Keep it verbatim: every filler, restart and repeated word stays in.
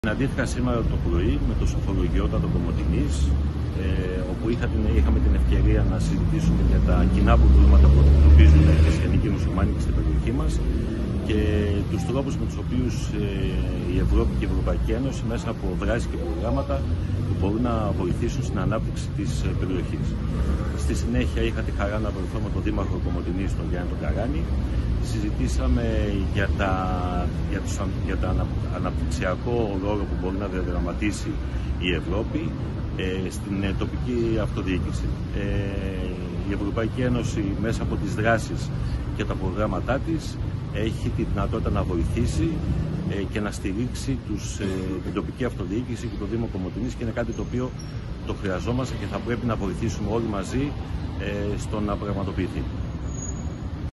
Συναντήθηκα σήμερα το πρωί με τον Σοφρολογιώτατο Κομοτηνής, ε, όπου είχα την, είχαμε την ευκαιρία να συζητήσουμε για τα κοινά προβλήματα που αντιμετωπίζουν οι χριστιανοί και οι μουσουλμάνοι στην περιοχή μας και τους τρόπους με τους οποίους ε, η Ευρώπη και η Ευρωπαϊκή Ένωση μέσα από δράσεις και προγράμματα μπορούν να βοηθήσουν στην ανάπτυξη της περιοχής. Στη συνέχεια είχα τη χαρά να βρεθώ με τον Δήμαρχο Κομοτηνής, τον Γιάννη τον Καράνη. Συζητήσαμε για, τα, για, τους, για τα αναπτυξιακό ρόλο που μπορεί να διαδραματίσει η Ευρώπη ε, στην ε, τοπική αυτοδιοίκηση. Ε, η Ευρωπαϊκή Ένωση μέσα από τις δράσεις και τα προγράμματά της έχει τη δυνατότητα να βοηθήσει ε, και να στηρίξει τους, ε, την τοπική αυτοδιοίκηση και το Δήμο Κομοτηνής, και είναι κάτι το οποίο το χρειαζόμαστε και θα πρέπει να βοηθήσουμε όλοι μαζί ε, στο να πραγματοποιηθεί.